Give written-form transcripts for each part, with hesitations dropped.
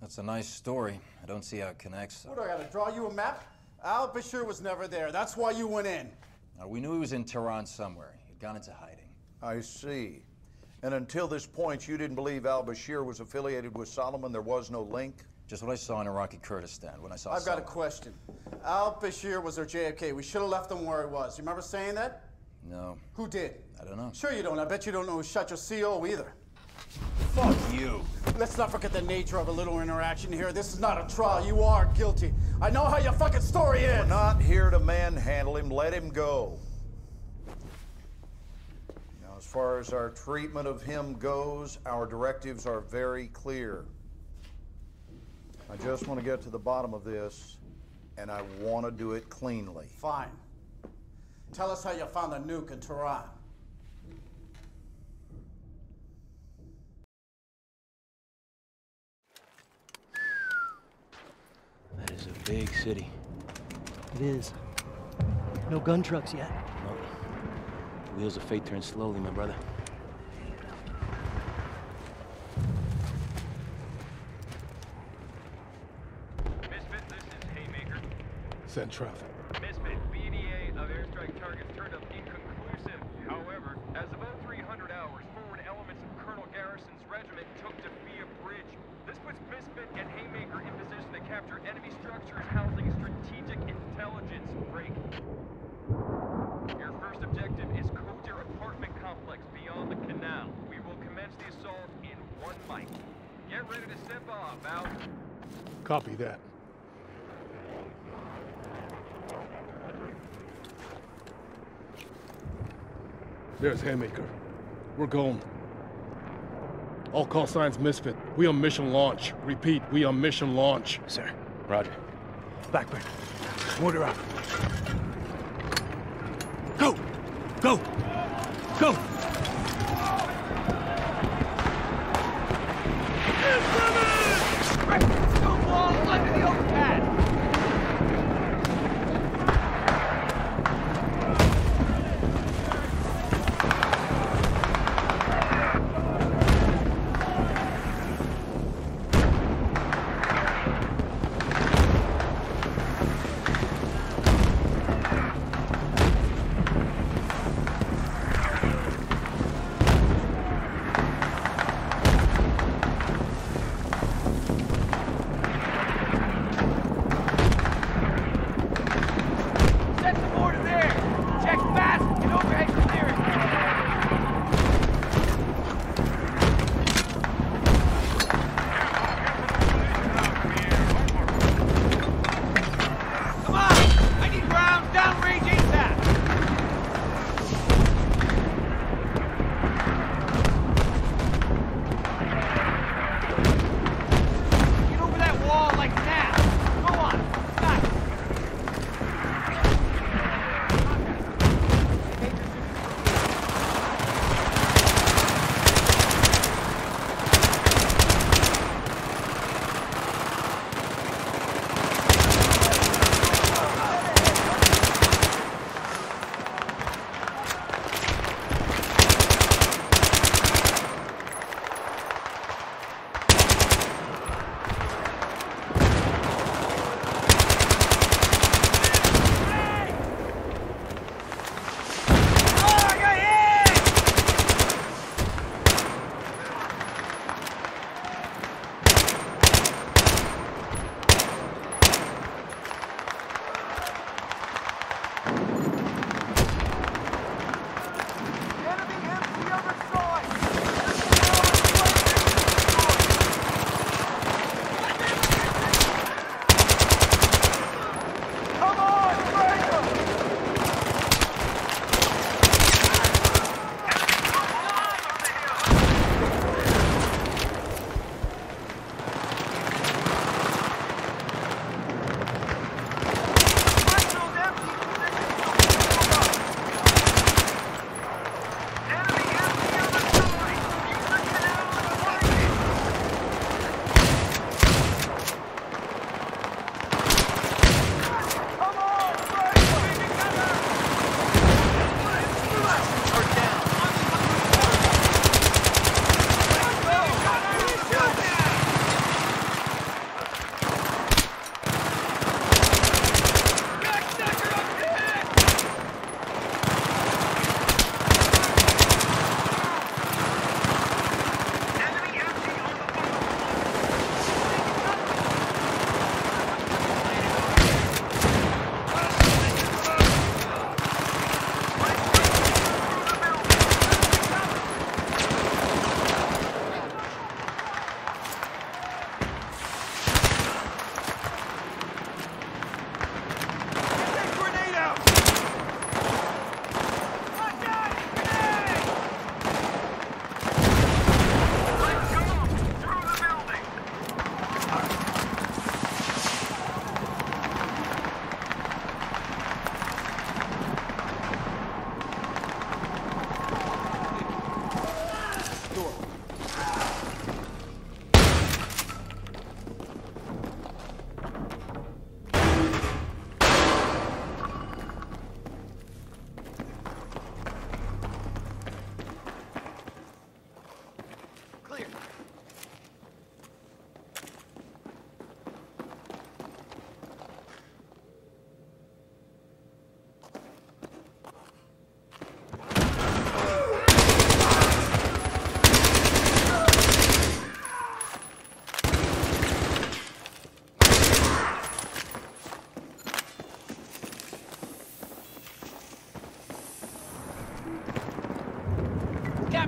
That's a nice story. I don't see how it connects. What, do I gotta draw you a map? Al-Bashir was never there. That's why you went in. We knew he was in Tehran somewhere. He'd gone into hiding. I see. And until this point, you didn't believe al-Bashir was affiliated with Solomon? There was no link? Just what I saw in Iraqi Kurdistan when I saw I've got a question. Al-Bashir was our JFK. We should have left him where he was. You remember saying that? No. Who did? I don't know. Sure you don't. I bet you don't know who shot your CO either. Fuck you. Let's not forget the nature of a little interaction here. This is not a trial. You are guilty. I know how your fucking story is. We're not here to manhandle him. Let him go. Now, as far as our treatment of him goes, our directives are very clear. I just want to get to the bottom of this, and I want to do it cleanly. Fine. Tell us how you found the nuke in Tehran. That is a big city. It is. No gun trucks yet. No. The wheels of fate turn slowly, my brother. Misfit, this is Haymaker. Send traffic. Misfit, BDA of airstrike targets turned up inconclusive. However, as of 0300 hours, forward elements of Colonel Garrison's regiment took Defia Bridge. This puts Misfit and Haymaker in position to capture enemy structures housing strategic intelligence. Break. Your first objective is Kodir apartment complex beyond the canal. We will commence the assault in 1 mic. Get ready to step off, out. Copy that. There's Haymaker. We're going. All call signs Misfit. We on mission launch. Repeat, we on mission launch. Sir. Roger. Blackburn, order up. Go! Go! Go! Stone wall under the overpass!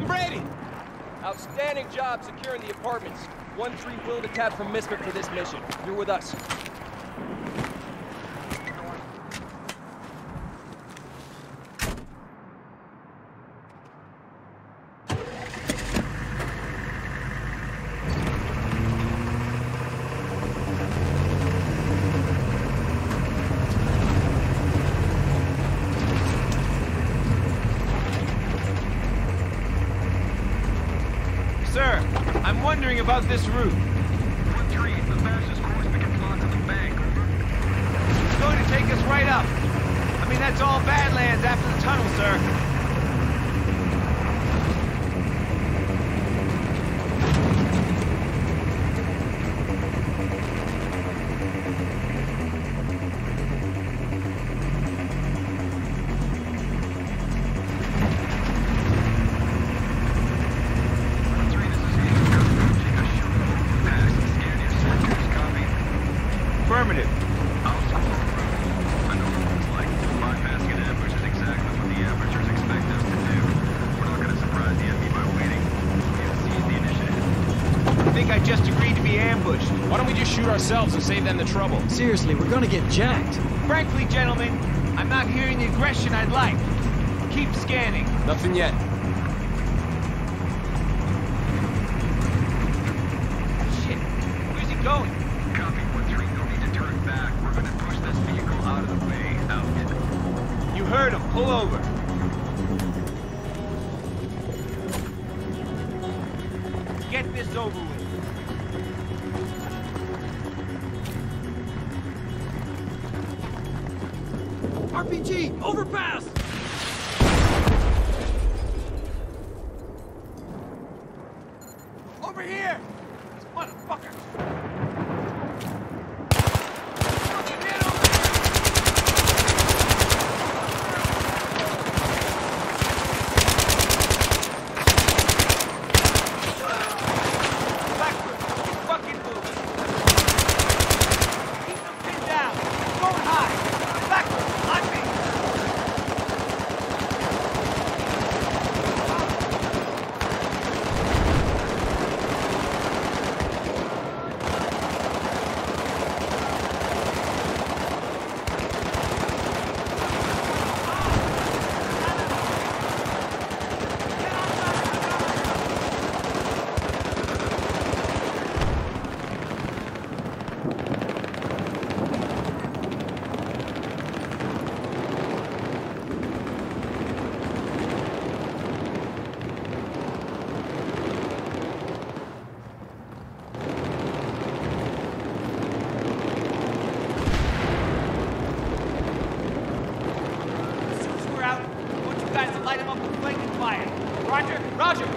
Brady! Outstanding job securing the apartments. 1-3 will to tap from Misfit for this mission. You're with us. Sir, I'm wondering about this route. 1-3, the fastest course we can plot to the bank. It's going to take us right up. I mean, that's all Badlands after the tunnel, sir. Affirmative. I know what it's like. Bypassing an ambush is exactly what the amateurs expect us to do. We're not going to surprise the enemy by waiting. We have to seize the initiative. I think I just agreed to be ambushed. Why don't we just shoot ourselves and save them the trouble? Seriously, we're gonna get jacked. Frankly, gentlemen, I'm not hearing the aggression I'd like. Keep scanning. Nothing yet. Shit. Where's he going? Copy 1-3. No need to turn back. We're going to push this vehicle out of the way. Out. You heard him. Pull over. Get this over with. RPG, overpass! Over here! This motherfucker! Light him up with flanking fire. Roger, roger.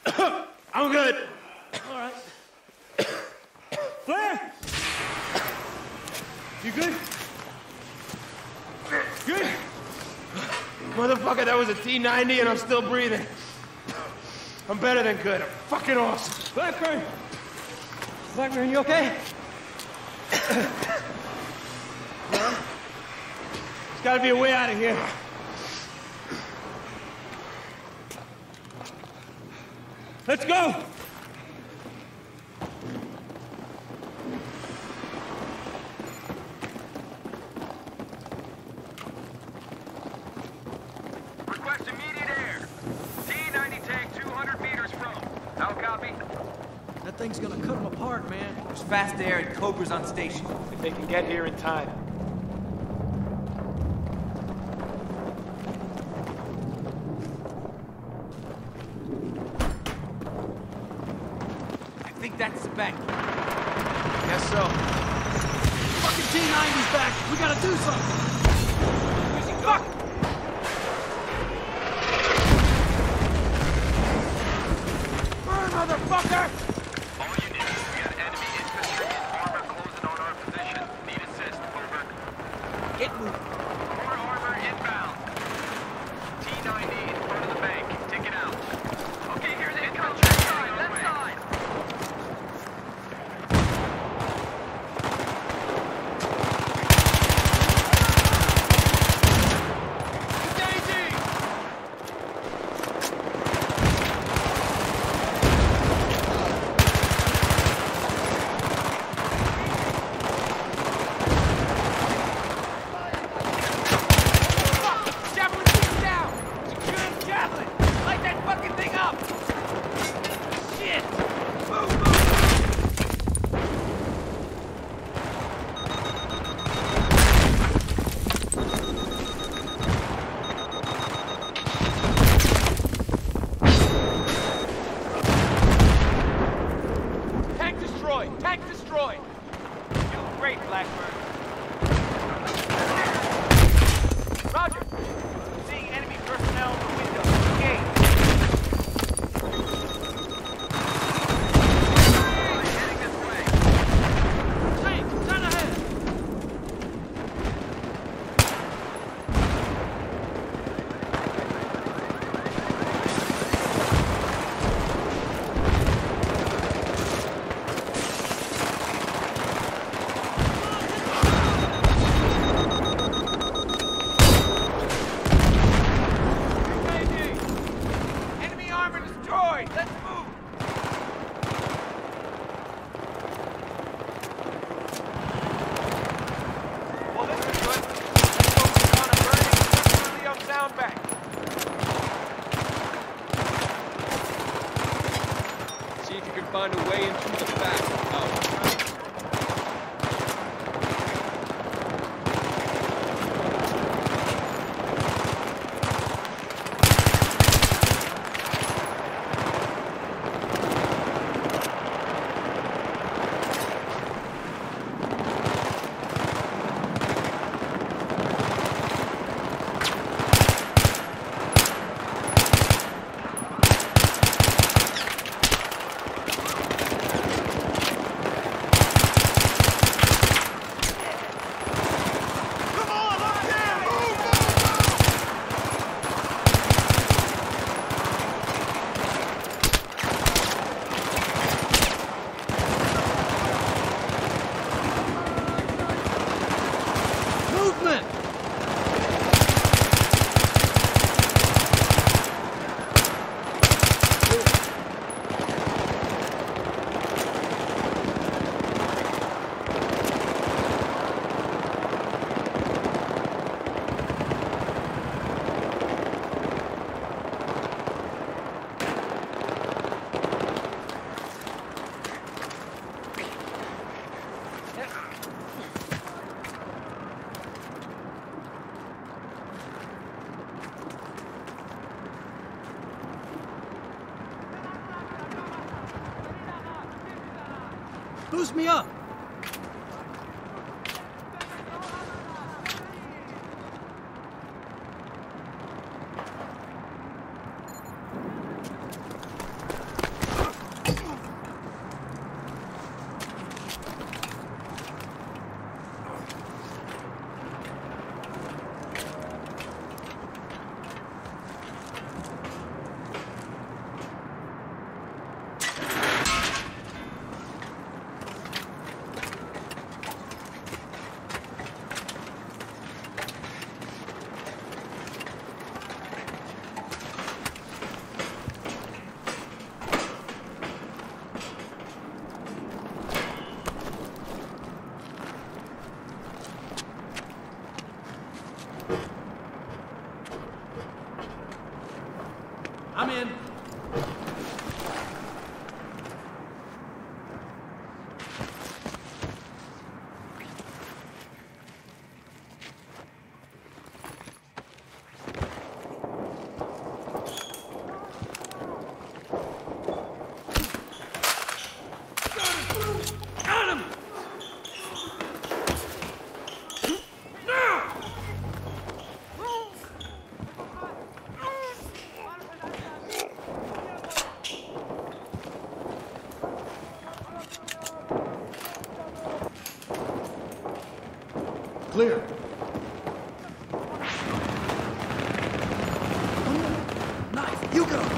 I'm good. All right. Blair! You good? Good? Motherfucker, that was a T-90 and I'm still breathing. I'm better than good. I'm fucking awesome. Blackburn! Blackburn, you okay? There's gotta be a way out of here. Let's go! Request immediate air. T-90 tank 200 meters from. How copy? That thing's gonna cut them apart, man. There's fast air and Cobra's on station. If they can get here in time. I think that's the bank. Guess so. Fucking T-90's back. We gotta do something. Fuck! Burn, motherfucker! All units, we got enemy infantry and armor closing on our position. Need assist, over. Get moving. More armor inbound. T-90 in front of the bank. Take it out. Okay, here's the infantry. Left side. Javelin shooting down! Secure the javelin! Light that fucking thing up! Shit! Move, move! Tank destroyed! Tank destroyed! You're doing great, Blackburn. Roger! Seeing enemy personnel in the window. Engage. Heading this way. Tank, turn ahead. Engaging! Enemy armor destroyed! Let's move! Well, this is good. Let's focus on a burning Leo sound bank. See if you can find a way into the back. Oh. Movement! Boost me up! clear. Knife, you go!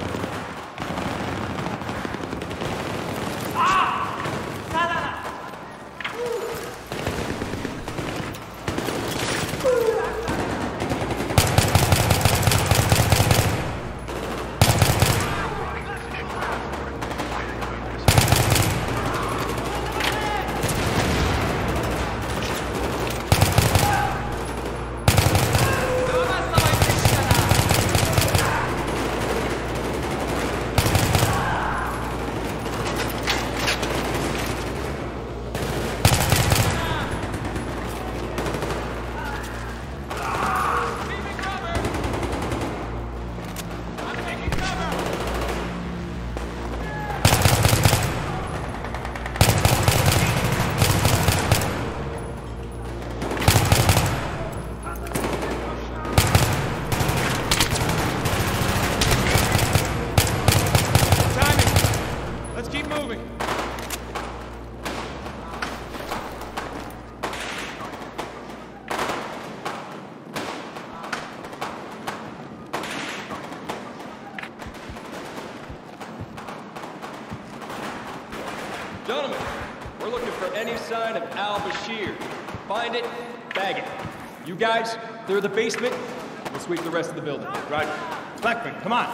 Gentlemen, we're looking for any sign of Al-Bashir. Find it, bag it. You guys, clear the basement. We'll sweep the rest of the building. Right. Blackman, come on.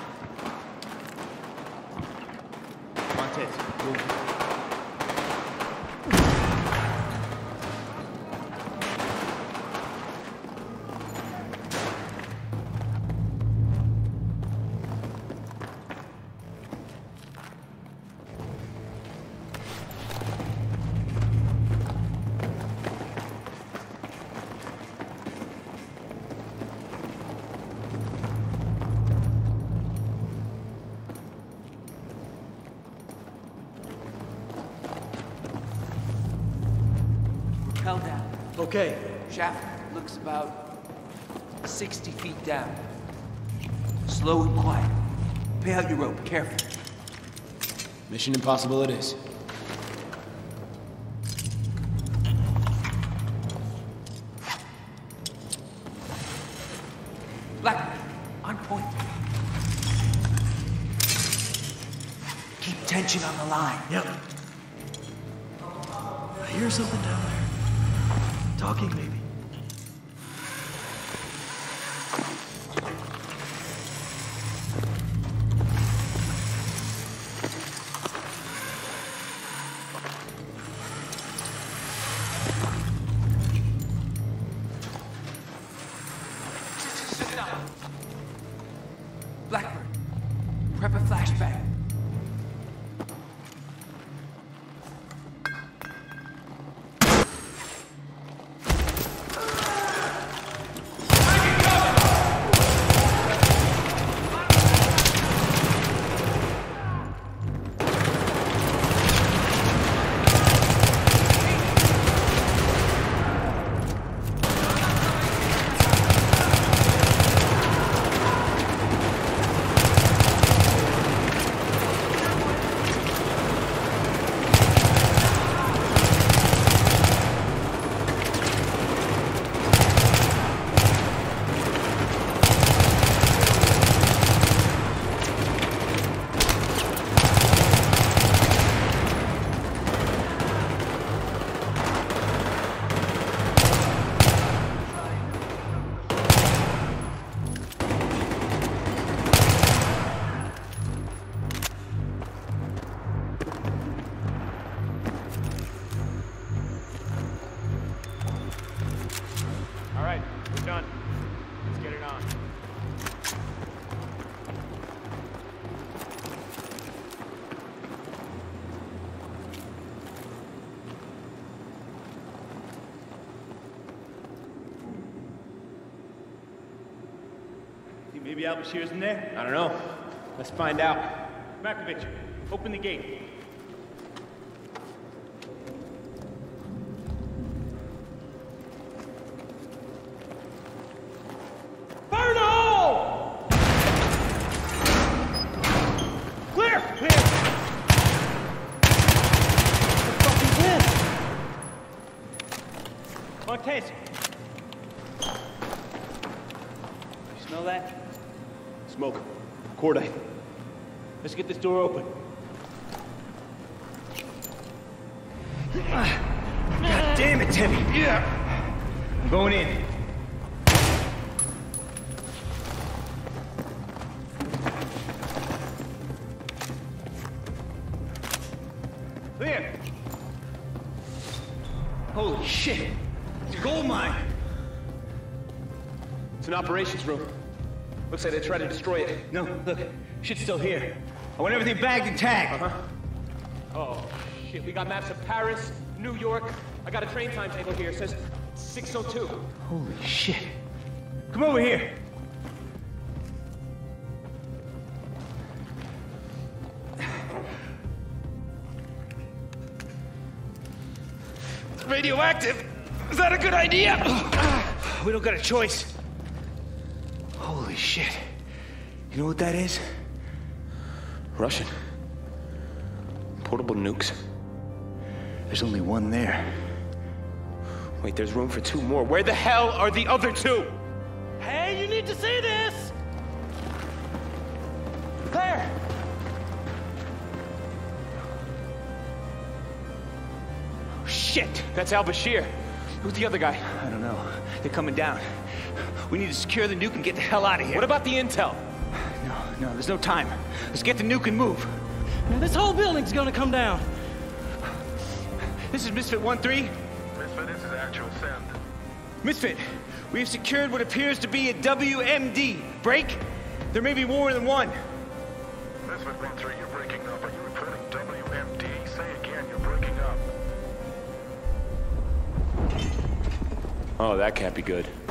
Montez, move. Held down. Okay. Shaft looks about 60 feet down. Slow and quiet. Pay out your rope, careful. Mission impossible it is. Blackman, on point. Keep tension on the line. Yep. I hear something down there. Talking, maybe. Blackburn, prep a flashbang. All right, we're done. Let's get it on. Think maybe Al-Bashir's in there? I don't know. Let's find out. Markovich, open the gate. Cortez. You smell that? Smoke. Cordite. Let's get this door open. God damn it, Timmy. Yeah. I'm going in. Clear. Holy shit. It's a gold mine. It's an operations room. Looks like they tried to destroy it. No, look. Shit's still here. I want everything bagged and tagged. Uh-huh. Oh, shit. We got maps of Paris, New York. I got a train timetable here. It says 6:02. Holy shit. Come over here. It's radioactive. Is that a good idea? We don't got a choice. Holy shit. You know what that is? Russian. Portable nukes. There's only one there. Wait, there's room for 2 more. Where the hell are the other 2? Hey, you need to see this! Claire! Oh, shit! That's al-Bashir. Who's the other guy? I don't know. They're coming down. We need to secure the nuke and get the hell out of here. What about the intel? No, there's no time. Let's get the nuke and move. Now, this whole building's gonna come down. This is Misfit 1-3. Misfit, this is actual send. Misfit, we have secured what appears to be a WMD. Break? There may be more than one. Misfit 1-3, you're breaking up. Are you reporting WMD? Say again, you're breaking up. Oh, that can't be good.